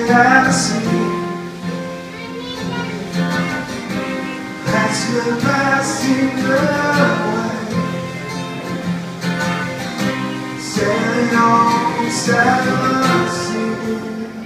ever seen. As you're passing away, sailing on the seven seas.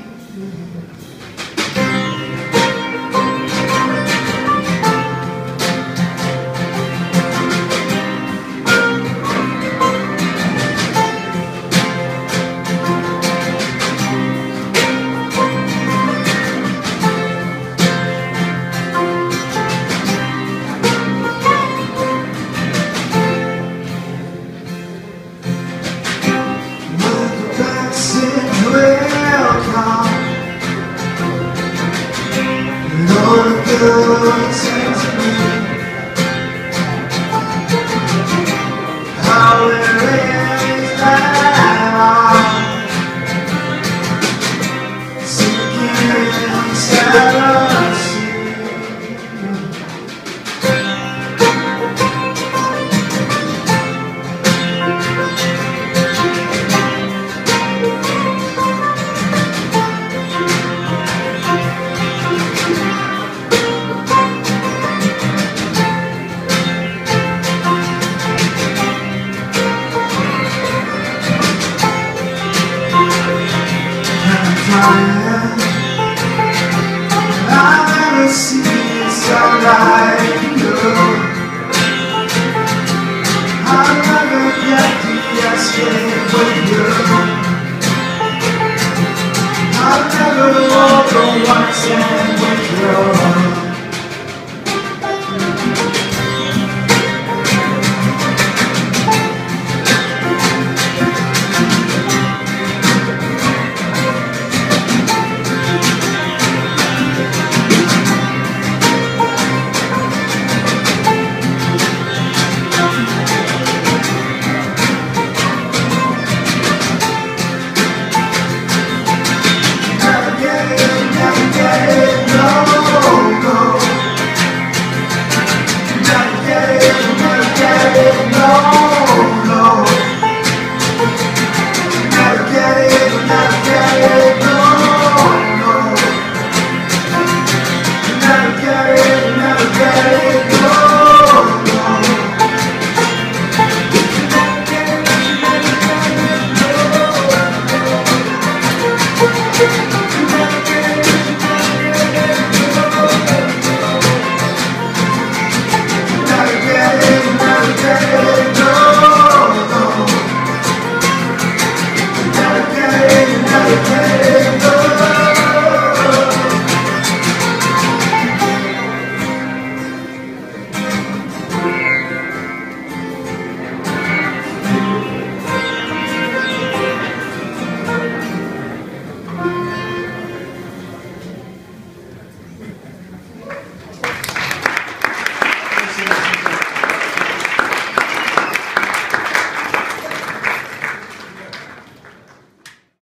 Good seems to me how it is that I'm sinking inside of I've never seen sunlight, no. I'll never get the escape with you. I'll never walk on one sand with you.